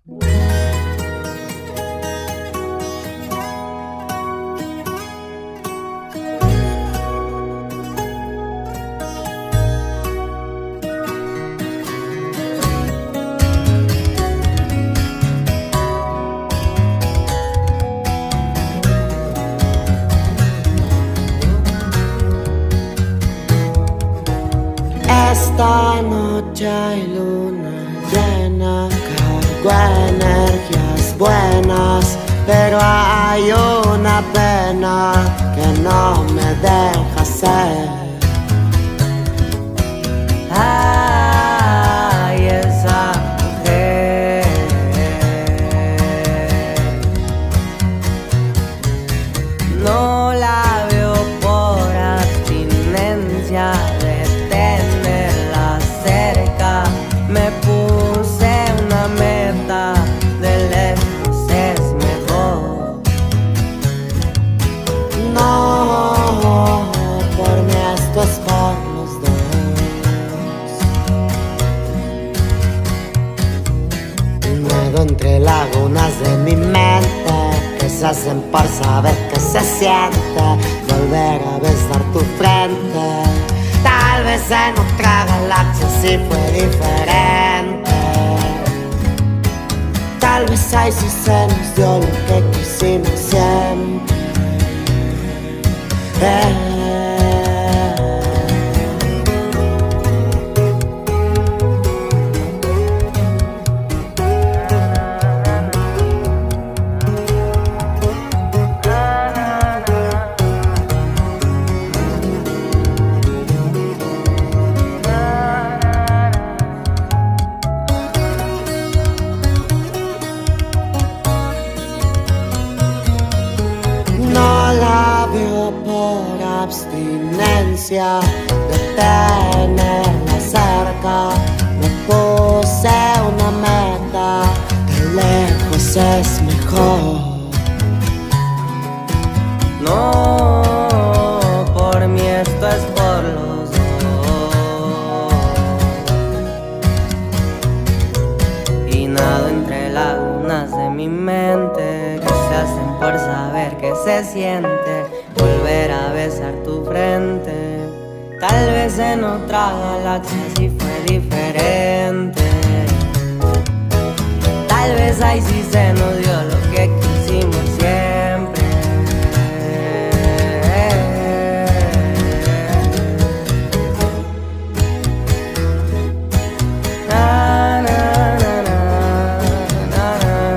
Esta noche hay luna llena, cargo energías buenas, pero hay una pena que no me deja ser. Ay, esa mujer no la veo por abstinencia de tenerla cerca. Me puse una meta, de lejos es mejor. No, por mí esto es por los dos. Nado entre lagunas de mi mente que se hacen por saber que se siente volver a besar tu frente. Tal vez en otra galaxia sí fue diferente. Tal vez ahí sí se nos dio lo que quisimos siempre. No la veo por abstinencia de tenerla cerca. Me puse una meta, de lejos es mejor. No, por mí esto es por los dos. Y nado entre lagunas de mi mente que se hacen por saber que se siente volver a besar tu frente. Tal vez en otra galaxia sí fue diferente. Tal vez ahí sí se nos dio lo que quisimos siempre. Na, na, na, na, na,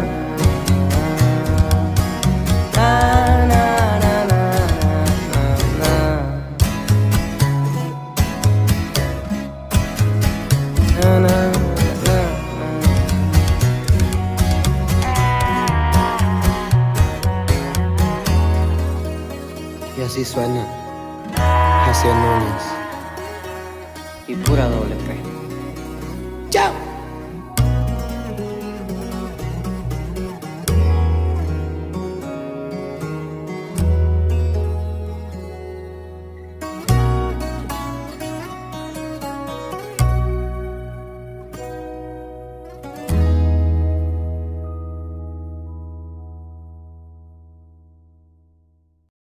na, na, na, na, na, na, na, na. Y así suena Jaciel Núñez y pura doble P.